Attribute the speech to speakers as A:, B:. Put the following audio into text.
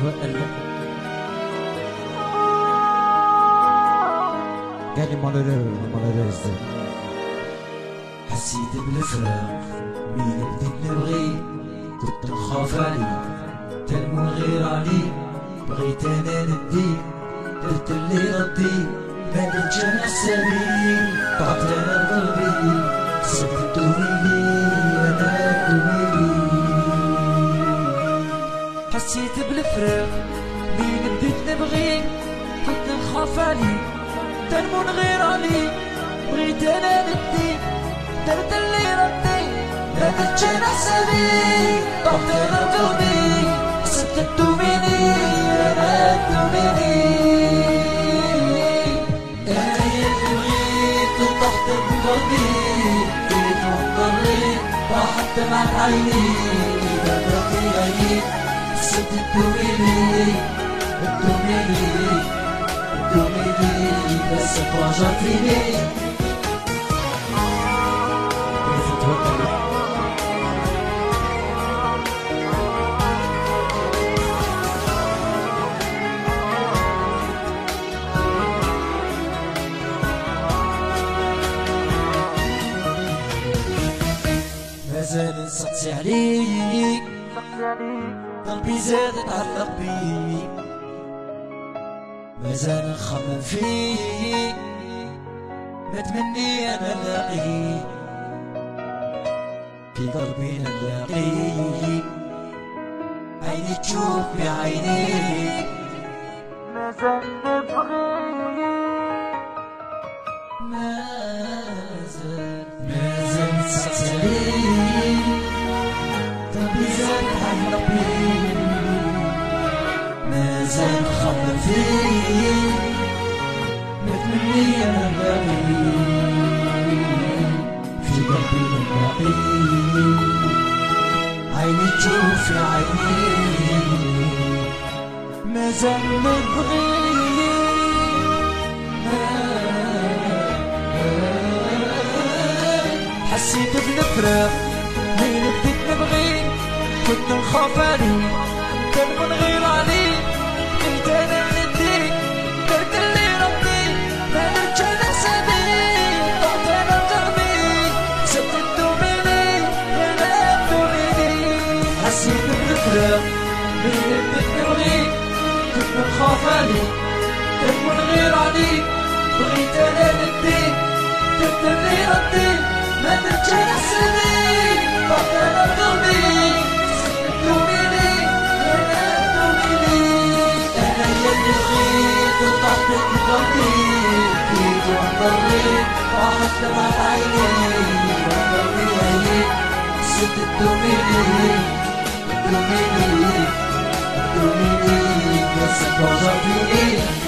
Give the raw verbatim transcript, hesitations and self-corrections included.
A: تتوقع قال لي مالوريز مالوريز
B: حسيت بالفراق مين بديت نبغي كنت نخاف عليه تلمون غير عليه بغيت انا ندي درت اللي ردي ما درتش انا حسابي طعت انا بقلبي سكت ويلي انا ويلي حسيت بالفراق مين بديت نبغي كنت نخاف عليه تلمون غير عليه بغيت انا ندي درت اللي ردي ما درتش انا حسابي طعت انا بقلبي سكت ويلي انا ويلي راحت مع عيني إذا بغي عيني حسيت الدوميني الدوميني الدوميني بس تواجهتيني مازال نسقسي عليك قلبي زاد تعلق بيك مازال نخمم فيك نتمني انا نلاقيك في قلبي نلاقيك عيني تشوف بعينيك مازال نبغيك مازال مازال نسقسي عليك قلبي زاد تعلق بيك مازال نخمم فيك نتمني انا نلاقيك في قلبي نلاقيك عيني تشوف في عينيك مازال نبغيك حسيت بالفراق مين بديت نبغي كنت نخاف عليك كان غير عليك قلت انا نديك درت اللي ردي ما درتش انا حسابي طعت انا بقلبي سكت وبيني انا بويني حسيت بالفراق مين بديت نبغي كنت نخاف عليك كان غير عليك بغيت انا نديك درت اللي ردي ما درتش انا حسابي طعت انا بقلبي سكت وبيني انا بويني انا يلي بغيت وطحت بقلبي جيت وانضريت راحت مع عيني وانضري عينيك سكت وبيني دوميني دوميني بس بوجعتيني